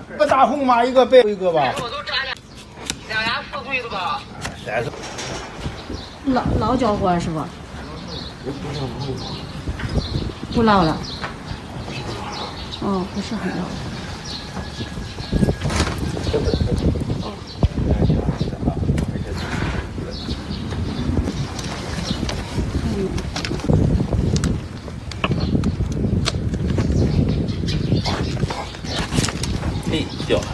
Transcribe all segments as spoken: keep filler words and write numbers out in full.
个大红马，一个白一个吧。 我都炸两两牙四岁的吧。 三十。 老老交关是吧？不老了。哦，不是很老。哦。嗯。 哎，掉了。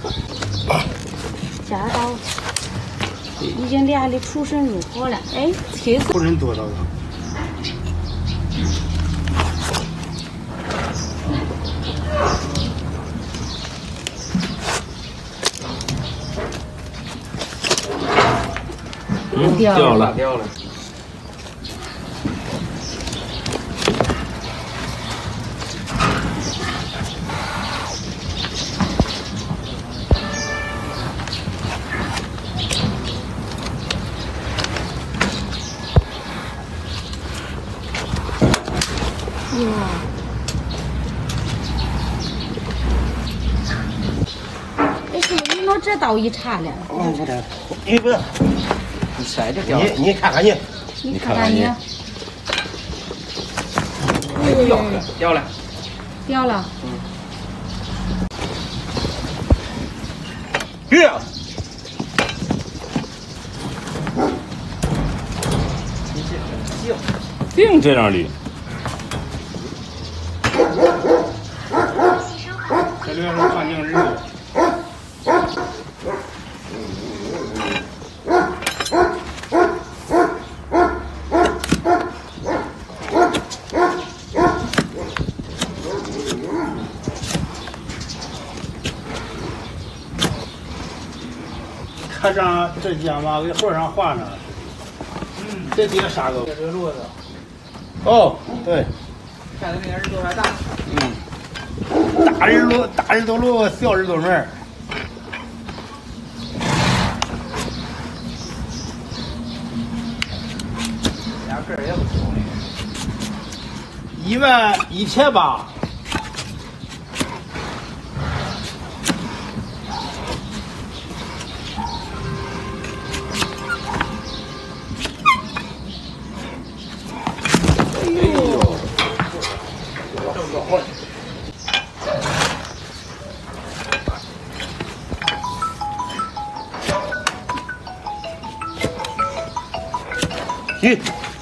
夹刀。已经练的出神入化了。哎，腿不人多少个？ 嗯，掉掉了， 掉了。 哟，哎，师傅，你拿这刀一插了？ 哦，不得，你不是， 你甩着掉。 你你看看你， 你看看你。 掉了，掉了， 掉了。 嗯。 别。净这样的。这里面是看见人肉。看上这肩膀给后上画上，嗯，这底下杀个。 这是骡子。 哦，对。 看的那个耳朵还大。 嗯。大耳朵，大耳朵骡，小耳朵门儿。 俩个儿也不错。 一万一千八。咦，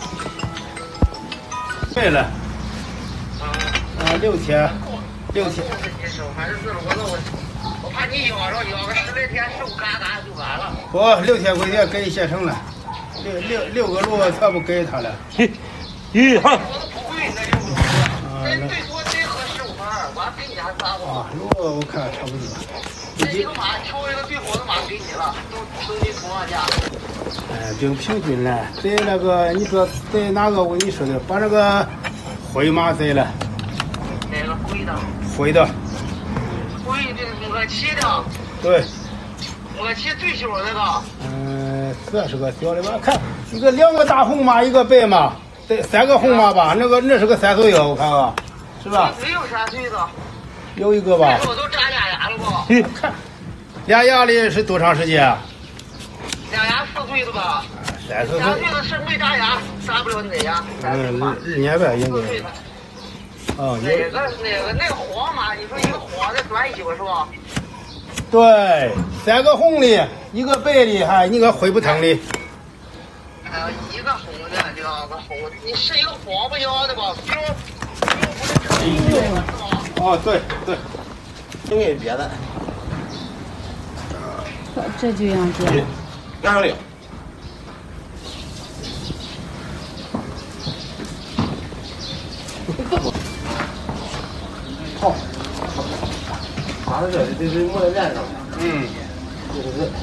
对了，啊，六千，六千。 你收还是自我的我，我怕你要着要个十来天收嘎嘎就完了。 我六千块钱给现成了，六六六个骡全部给他了。咦，咦哈。 我都不贵，那六个骡，那最多最合十五万二，我还给你还仨骡。 啊，骡我看差不多。 这一个马挑一个最好的马给你了，都都你同样价。 哎，就平均了。在那个，你说在哪个？我跟你说的，把那个灰马宰了。 哪个灰的？ 灰的。 灰的摸漆的。 对。 摸漆最小那个。 嗯，这是个小的吧？看，一个两个大红马，一个白马，对，三个红马吧？那个那是个三岁的，我看看，是吧？ 没有三岁的。 有一个吧？ 我都扎俩牙了吧？ 嘿，看，俩牙的是多长时间啊？ 俩牙四岁的吧？ 三四岁。 三岁的是没扎牙，扎不了哪牙？ 嗯，日年呗，应该。哦， 那个那个那个黄马，你说一个黄的短尾巴是吧？ 对，三个红的，一个白的，还一个灰不腾的。 还有一个红的，两个红的，你是一个黄不一样的吧？标标不是成红的是吧？ 哦，对对，应该别的。 这就样子。 哪里？好，拿到这里，这是抹在面上。嗯，对对对。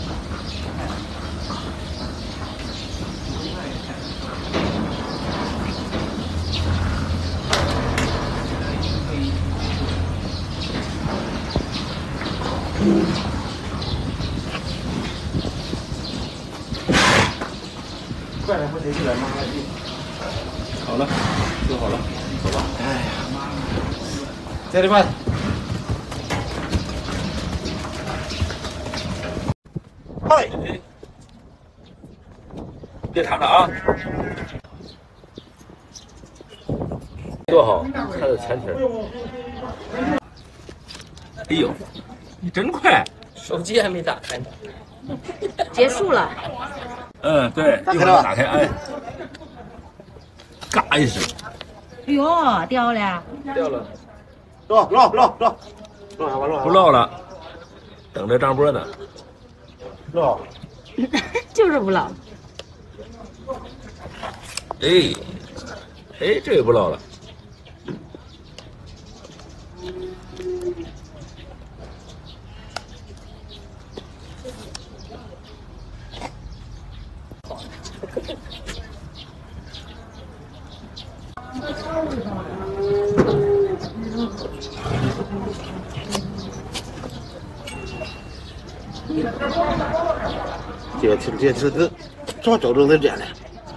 快点，不得起来妈妈地。好了，就好了，走吧。哎呀，这里吧。 好嘞， 别躺着啊！多好，看着前蹄儿。哎呦，你真快！ 手机还没打开呢。 结束了。 嗯，对，一会儿打开，哎，嘎一声， 哎呦，掉了。 掉了， 落落落落，落下吧落下吧。 不落了，等着张波呢。 落。 就是不落。 哎，哎，这也不落了。 这这这这这，早找着在这呢。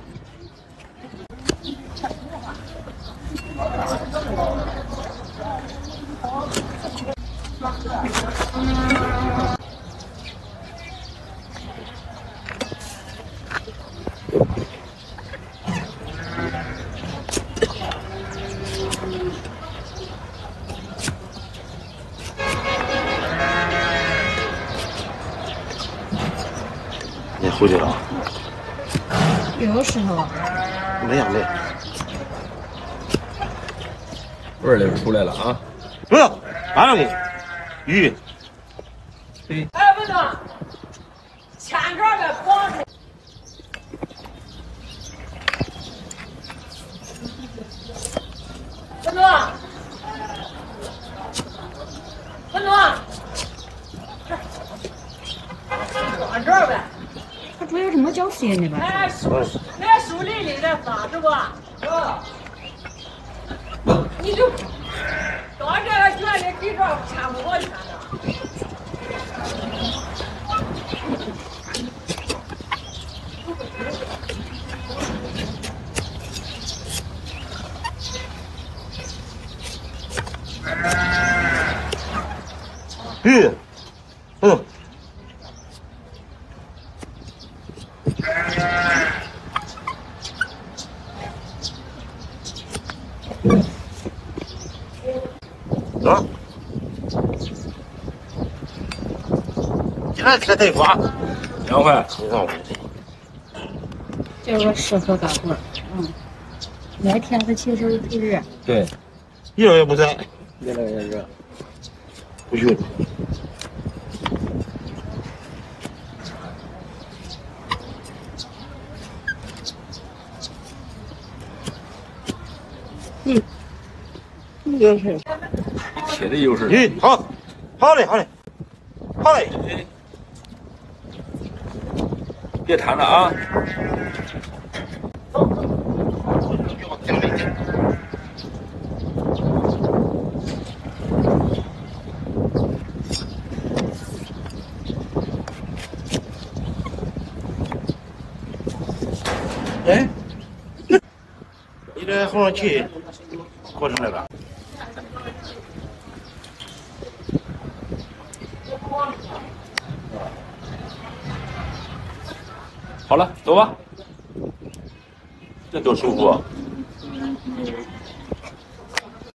你回去了？ 有时候。 没呀没。 味儿也出来了啊！ 不是，马上给鱼。 对。 哎，文总，前边的光是。文总，文总，往这儿呗。 它主要是没浇水呢吧？ 哎，树，那树林里的放是不？是。你就到这个圈里地上差不多全了。 鱼，嗯。走，你看这太滑， 两块， 你看我这个适合干活，嗯，那天子其实挺热。 对， 一点也不在， 越来越热， 不晕。 嗯，优势。 铁的优势。 嗯，好，好嘞，好嘞，好嘞。 别躺着啊！ 哎，你这红烧旗过成那个。 好了，走吧。这多舒服啊！